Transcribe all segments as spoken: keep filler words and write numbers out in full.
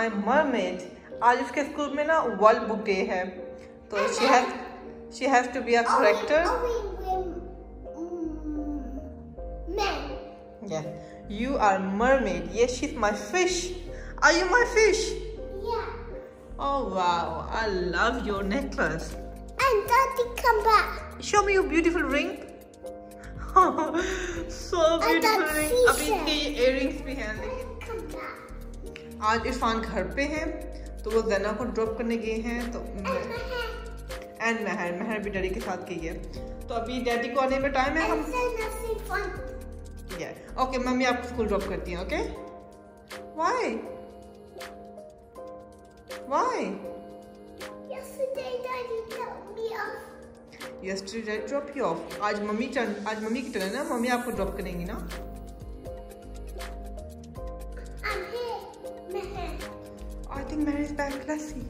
My mermaid. आज उसके school में ना वर्ल्ड बुक डे है, तो she has she has to be a character. Yeah, you are mermaid. Yes, she's my fish. Are you my fish? Yeah. Oh wow, I love your necklace. And Daddy come back. Show me your beautiful ring. So beautiful ring. अभी इसके earrings भी हैं, लेकिन Come back. आज इरफान घर पे है, तो वो ज़ना को ड्रॉप करने गए हैं। तो एंड महर महर भी डैडी के साथ गई है। तो अभी डैडी को आने में टाइम है। हम ओके, मम्मी आपको स्कूल ड्रॉप करती हैं। Okay, why why Yesterday Daddy dropped me off. Yesterday daddy drop you off. आज मम्मी टर्न आज मम्मी की टर्न है ना, मम्मी आपको ड्रॉप करेंगी ना। I'm here. Meher. I think Meher is back. Let's see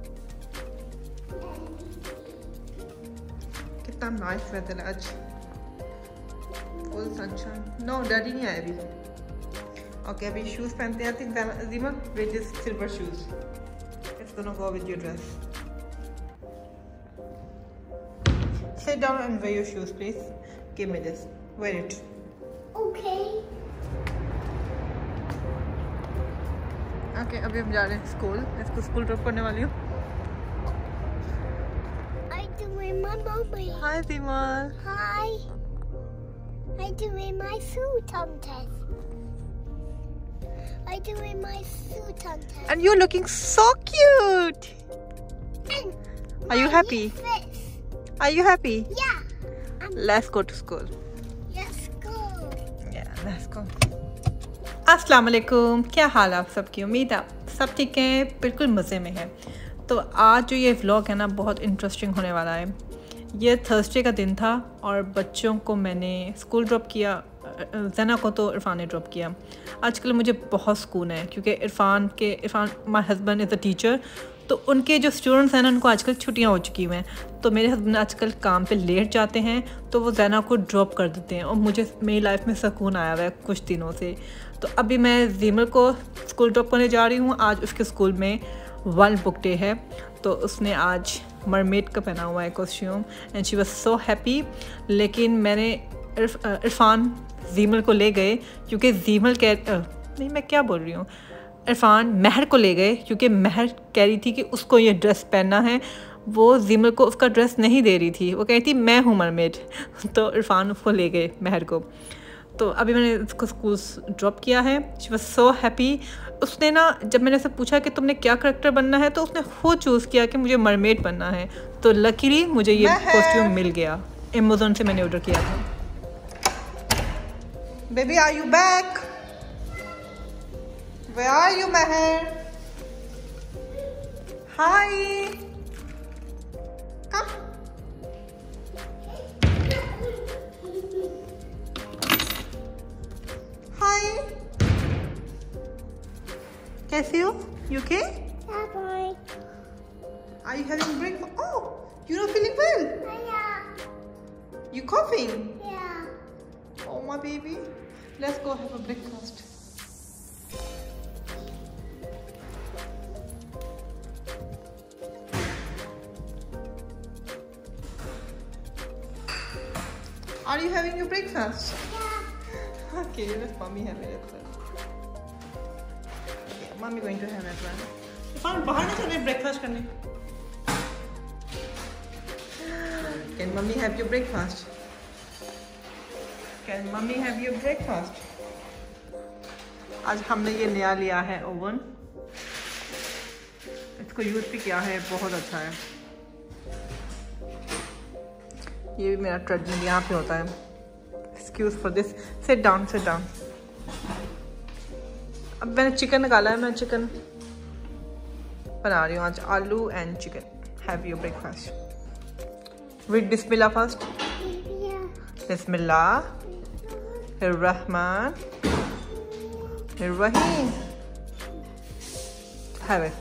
कितना नाइस वेदर है आज, फुल सनशाइन। नो डैडी नहीं आए अभी। ओके, अभी शूज पहनते हैं। I think Zeema with this silver shoes it's gonna go with your dress. Sit down and wear your shoes, please. Give me this. Wear it. Okay. Okay, अभी हम जा रहे हैं स्कूल। इसको स्कूल ड्रॉप करने वाली हूँ। I doing my mommy. Hi, Zimal. Hi. I doing my suit on test. I doing my suit on test. And you're looking so cute. And Are you my happy? face. Are you happy? Yeah. I'm, Let's go to school. let's go. Yeah, let's go. अस्सलाम वालेकुम, क्या हाल आप सबकी? उम्मीद आप सब ठीक हैं, बिल्कुल मज़े में हैं। तो आज जो ये व्लॉग है ना, बहुत इंटरेस्टिंग होने वाला है। ये थर्सडे का दिन था और बच्चों को मैंने स्कूल ड्रॉप किया। ज़ना को तो इरफान ने ड्रॉप किया। आजकल मुझे बहुत सुकून है, क्योंकि इरफान के Irfan my husband is a teacher, तो उनके जो स्टूडेंट्स हैं ना, उनको आजकल छुट्टियां हो चुकी हुई हैं। तो मेरे हस्बैंड आजकल काम पे लेट जाते हैं, तो वो ज़ना को ड्रॉप कर देते हैं, और मुझे मेरी लाइफ में सुकून आया हुआ है कुछ दिनों से। तो अभी मैं ज़ीमल को स्कूल ड्रॉप करने जा रही हूँ। आज उसके स्कूल में वर्ल्ड बुक डे है, तो उसने आज मरमेड का पहना हुआ है costume, and she was so happy. लेकिन मैंने इरफान ज़ीमल को ले गए, क्योंकि ज़ीमल कह नहीं मैं क्या बोल रही हूँ इरफान महर को ले गए, क्योंकि महर कह रही थी कि उसको ये ड्रेस पहनना है। वो ज़ीमल को उसका ड्रेस नहीं दे रही थी, वो कह रही थी मैं हूँ मरमेड। तो इरफान उसको ले गए महर को। तो अभी मैंने उसको स्कूल ड्रॉप किया है। She was so happy. उसने ना, जब मैंने उससे पूछा कि तुमने क्या करैक्टर बनना है, तो उसने खुद चूज़ किया कि मुझे मरमेड बनना है। तो लकीली मुझे ये कॉस्ट्यूम मिल गया, अमेज़न से मैंने ऑर्डर किया था। Baby are you back? Where are you, Meher? Hi. Come. Hi. कैसे हो? You okay? Yeah, boy. Are you having breakfast? Oh, you're not feeling well. Yeah. You coughing? Yeah. Oh, my baby. Let's go have a breakfast. Are you having your breakfast? Yeah. Okay, let mommy have it as well. Okay, mommy going to have it as well. Irfan बाहर ना चले breakfast करने. Can mommy have your breakfast? Can mommy have your breakfast? आज हमने ये नया लिया है ओवन। इसको यूज़ भी किया है, बहुत अच्छा है। ये भी मेरा ट्रेडमिल यहाँ पे होता है। Excuse for this. Sit down sit down. अब मैंने चिकन निकाला है, मैं चिकन बना रही हूँ आज, आलू and chicken. Have your breakfast with बिस्मिल्लाह फर्स्ट। Yeah. बिस्मिल्लाह रहमान रहीम। Have it.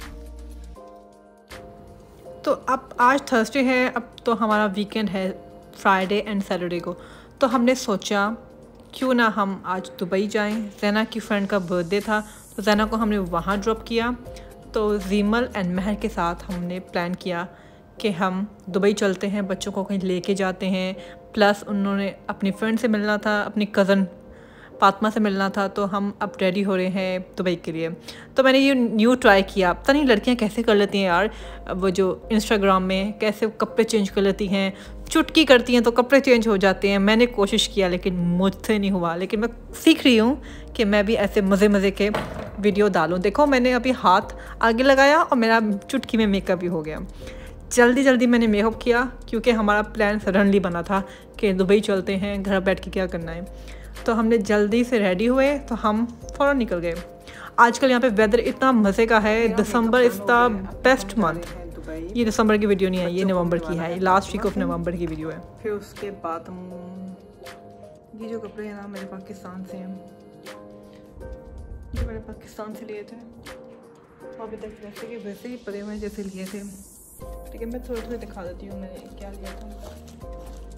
तो अब आज थर्सडे है, अब तो हमारा वीकेंड है फ्राइडे एंड सैटरडे को। तो हमने सोचा क्यों ना हम आज दुबई जाएं। ज़ैना की फ्रेंड का बर्थडे था तो ज़ैना को हमने वहाँ ड्रॉप किया। तो जीमल एंड महर के साथ हमने प्लान किया कि हम दुबई चलते हैं, बच्चों को कहीं लेके जाते हैं। प्लस उन्होंने अपनी फ्रेंड से मिलना था, अपनी कज़न फातिमा से मिलना था। तो हम अब रेडी हो रहे हैं दुबई के लिए। तो मैंने ये न्यू ट्राई किया। पता नहीं लड़कियां कैसे कर लेती हैं यार, वो जो इंस्टाग्राम में कैसे कपड़े चेंज कर लेती हैं, चुटकी करती हैं तो कपड़े चेंज हो जाते हैं। मैंने कोशिश किया लेकिन मुझसे नहीं हुआ। लेकिन मैं सीख रही हूँ कि मैं भी ऐसे मज़े मज़े के वीडियो डालूँ। देखो मैंने अभी हाथ आगे लगाया और मेरा चुटकी में मेकअप भी हो गया। जल्दी जल्दी मैंने मेकअप किया क्योंकि हमारा प्लान सडनली बना था कि दुबई चलते हैं, घर बैठ के क्या करना है। तो हमने जल्दी से रेडी हुए तो हम फ़ौरन निकल गए। आजकल यहाँ पे वेदर इतना मज़े का है। December is the best month. ये दिसंबर की वीडियो नहीं है, ये नवंबर की है, लास्ट वीक ऑफ नवंबर की वीडियो है। फिर उसके बाद हम ये जो कपड़े हैं ना मेरे पाकिस्तान से हैं, ये मैंने पाकिस्तान से लिए थे। अभी तक वैसे के वैसे ही पड़े हुए जैसे लिए थे। ठीक है, मैं थोड़ा थोड़ा दिखा देती हूँ मैंने क्या लिया था।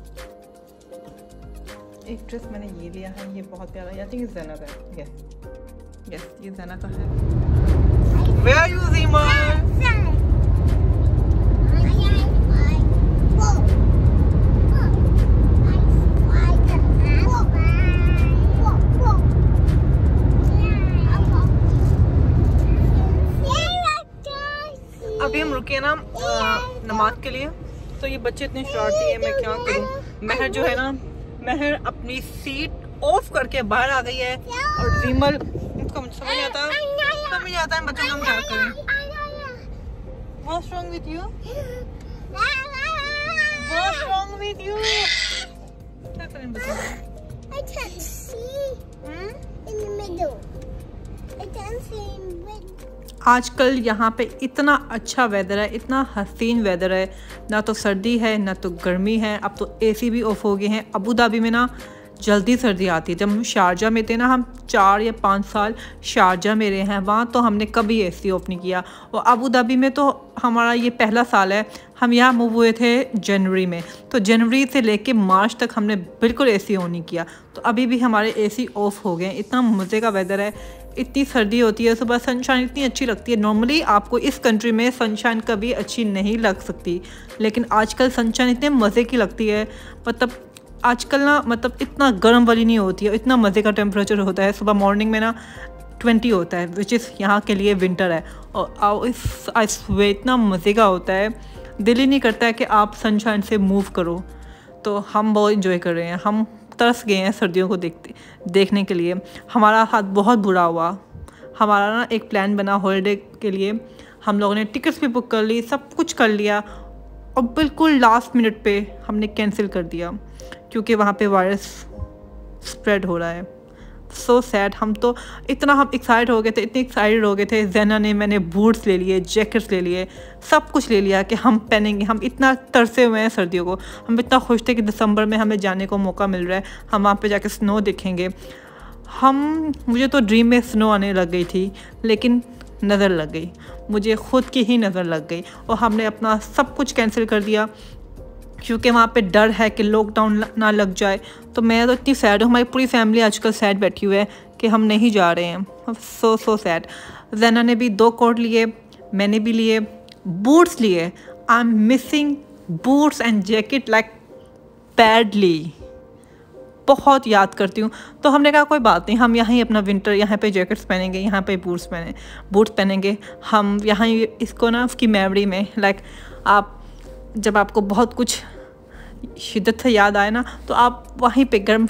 एक ड्रेस मैंने ये लिया है, ये बहुत प्यारा है। आई थिंक ज़ैना का है। यस यस ये ज़ैना का है। Where are you, Zima? अभी हम रुके ना नमाज के लिए। तो ये बच्चे इतने शरारती हैं, मैं क्या करूँ। महर जो है ना, महर अपनी सीट ऑफ करके बाहर आ गई है। और जीमल इसको मुझे समझ आता है समझ आता है बच्चों को हम क्या करें। What's wrong with you? What's wrong with you? क्या करें बच्चों? I can't see in the middle. I can't see in the middle. आजकल यहाँ पे इतना अच्छा वेदर है, इतना हसीन वेदर है। ना तो सर्दी है ना तो गर्मी है। अब तो एसी भी ऑफ हो गए हैं। अबू धाबी में ना जल्दी सर्दी आती है। जब हम शारजा में थे ना, हम चार या पाँच साल शारजा में रहे हैं, वहाँ तो हमने कभी एसी ऑफ नहीं किया। और अबू धाबी में तो हमारा ये पहला साल है। हम यहाँ मूव हुए थे जनवरी में, तो जनवरी से लेके मार्च तक हमने बिल्कुल एसी ऑन नहीं किया। तो अभी भी हमारे एसी ऑफ हो गए। इतना मज़े का वेदर है, इतनी सर्दी होती है, सुबह सनशाइन इतनी अच्छी लगती है। नॉर्मली आपको इस कंट्री में सनशाइन कभी अच्छी नहीं लग सकती, लेकिन आजकल सनशाइन इतने मज़े की लगती है। मतलब आजकल ना मतलब इतना गर्म वाली नहीं होती है, इतना मज़े का टेम्परेचर होता है। सुबह मॉर्निंग में ना ट्वेंटी होता है, विच इज़ यहाँ के लिए विंटर है। और इस आइस वे इतना मज़े का होता है, दिल ही नहीं करता है कि आप सनशाइन से मूव करो। तो हम बहुत इंजॉय कर रहे हैं। हम तरस गए हैं सर्दियों को देखते देखने के लिए। हमारा हाथ बहुत बुरा हुआ। हमारा ना एक प्लान बना हॉलीडे के लिए, हम लोगों ने टिकट्स भी बुक कर ली, सब कुछ कर लिया, और बिल्कुल लास्ट मिनट पे हमने कैंसिल कर दिया क्योंकि वहाँ पे वायरस स्प्रेड हो रहा है। So sad. हम तो इतना हम एक्साइटेड हो गए थे, इतने एक्साइटेड हो गए थे। ज़ैना ने मैंने बूट्स ले लिए, जैकेट्स ले लिए, सब कुछ ले लिया कि हम पहनेंगे। हम इतना तरसे हुए हैं सर्दियों को। हम इतना खुश थे कि दिसंबर में हमें जाने को मौका मिल रहा है, हम वहाँ पे जाके स्नो देखेंगे। हम मुझे तो ड्रीम में स्नो आने लग गई थी, लेकिन नज़र लग गई, मुझे ख़ुद की ही नज़र लग गई और हमने अपना सब कुछ कैंसिल कर दिया क्योंकि वहाँ पे डर है कि लॉकडाउन ना लग जाए। तो मैं तो इतनी सैड हूँ, हमारी पूरी फैमिली आजकल सैड बैठी हुई है कि हम नहीं जा रहे हैं। So so sad. ज़ैना ने भी दो कोट लिए, मैंने भी लिए, बूट्स लिए। I am missing boots and jacket like badly. बहुत याद करती हूँ। तो हमने कहा कोई बात नहीं, हम यहाँ ही अपना विंटर, यहाँ पे जैकेट्स पहनेंगे, यहाँ पे बूट्स पहने बूट्स पहनेंगे हम यहाँ ही। इसको ना उसकी मेमोरी में, लाइक आप जब आपको बहुत कुछ शिद्दत से याद आए ना, तो आप वहीं पे गर्म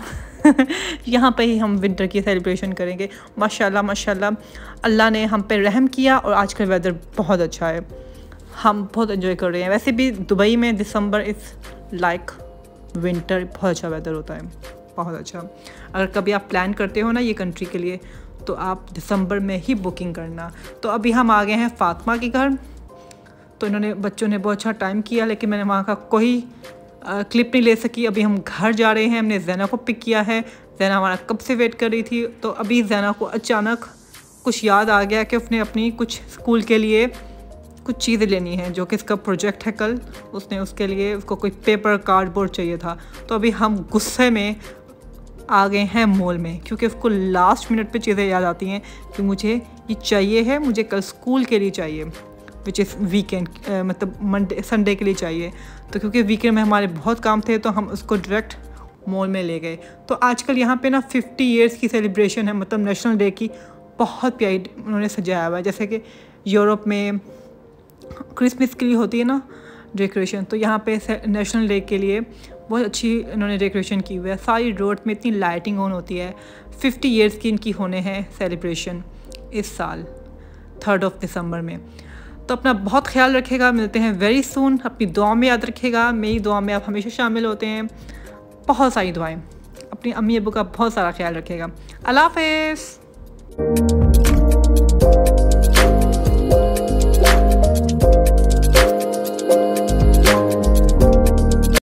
यहाँ पे ही हम विंटर की सेलिब्रेशन करेंगे। माशाल्लाह माशाल्लाह अल्लाह ने हम पे रहम किया और आज का वेदर बहुत अच्छा है। हम बहुत एंजॉय कर रहे हैं। वैसे भी दुबई में दिसंबर इज़ लाइक विंटर, बहुत अच्छा वेदर होता है, बहुत अच्छा। अगर कभी आप प्लान करते हो ना ये कंट्री के लिए, तो आप दिसंबर में ही बुकिंग करना। तो अभी हम आ गए हैं फातिमा के घर। तो इन्होंने बच्चों ने बहुत अच्छा टाइम किया, लेकिन मैंने वहाँ का कोई आ, क्लिप नहीं ले सकी। अभी हम घर जा रहे हैं। हमने ज़ैना को पिक किया है। ज़ैना हमारा कब से वेट कर रही थी। तो अभी ज़ैना को अचानक कुछ याद आ गया कि उसने अपनी कुछ स्कूल के लिए कुछ चीज़ें लेनी है, जो कि इसका प्रोजेक्ट है कल, उसने उसके लिए उसको कोई पेपर कार्डबोर्ड चाहिए था। तो अभी हम गुस्से में आ गए हैं मॉल में, क्योंकि उसको लास्ट मिनट पे चीज़ें याद आती हैं कि मुझे ये चाहिए है, मुझे कल स्कूल के लिए चाहिए, विच इज़ वीकेंड, मतलब मंडे संडे के लिए चाहिए। तो क्योंकि वीकेंड में हमारे बहुत काम थे तो हम उसको डायरेक्ट मॉल में ले गए। तो आजकल यहाँ पे ना फिफ्टी इयर्स की सेलिब्रेशन है, मतलब नेशनल डे की, बहुत प्यारी उन्होंने सजाया हुआ है। जैसे कि यूरोप में क्रिसमस के लिए होती है ना डेकोरेशन, तो यहाँ पे नेशनल डे के लिए बहुत अच्छी इन्होंने डेकोरेशन की हुई है। सारी रोड में इतनी लाइटिंग ऑन होती है। फिफ्टी इयर्स की इनकी होने हैं सेलिब्रेशन इस साल थर्ड ऑफ दिसंबर में। तो अपना बहुत ख्याल रखेगा, मिलते हैं वेरी सून। अपनी दुआ में याद रखेगा, मेरी दुआ में आप हमेशा शामिल होते हैं। बहुत सारी दुआएं, अपनी अम्मी अब्बू का बहुत सारा ख्याल रखेगा। अल्लाह हाफ़िज़।